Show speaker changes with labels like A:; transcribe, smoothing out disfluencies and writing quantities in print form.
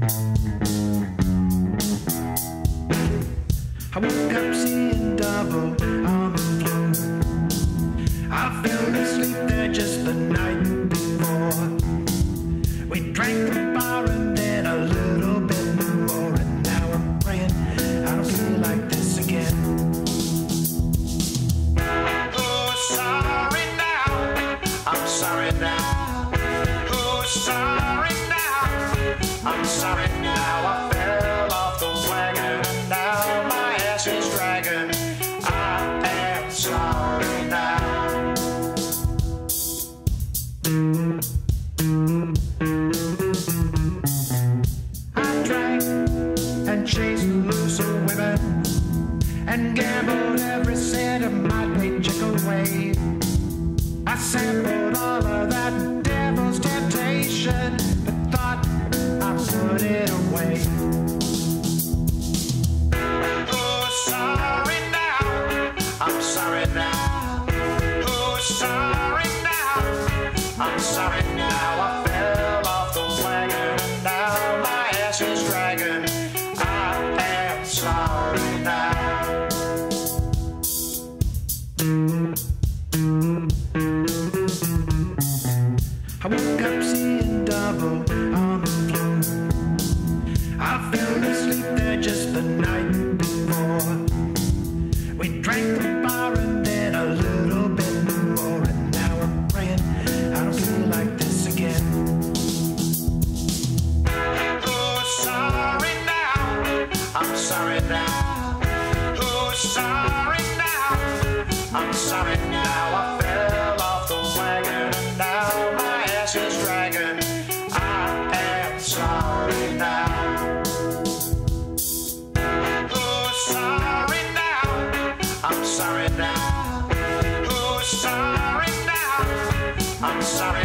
A: I woke up seeing double on the floor. I fell asleep there just the night before. We drank the bar and then a little bit more, and now I'm praying I don't feel like this again. Oh, sorry now, I'm sorry now. Oh, sorry now, I'm sorry now. I fell off the wagon and now my ass is dragging. I am sorry now. I drank and chased looser women and gambled every cent of my paycheck away. I sampled all of that devil's temptation, but thought I put it away. Oh, sorry now, I'm sorry now. Oh, sorry now, I'm sorry now. I fell off the wagon and now my ass is dragging. I am sorry now. I woke up seeing double on the floor. I fell asleep there just the night before. We drank the bar and then a little bit more, and now I'm praying I don't feel like this again. Oh, sorry now, I'm sorry now. Oh, sorry now, I'm sorry now. I fell off the wagon and now my ass is dragging. I am sorry now. Oh, sorry now, I'm sorry now. Oh, sorry now, I'm sorry